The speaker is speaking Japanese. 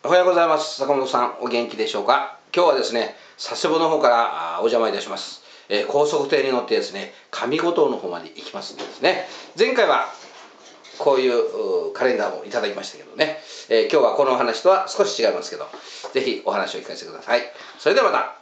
おはようございます。坂本さん、お元気でしょうか。今日はですね、佐世保の方からお邪魔いたします。高速艇に乗ってですね、上五島の方まで行きますんでですね。前回はこういうカレンダーをいただきましたけどね、今日はこのお話とは少し違いますけど、ぜひお話を聞かせてください。それではまた。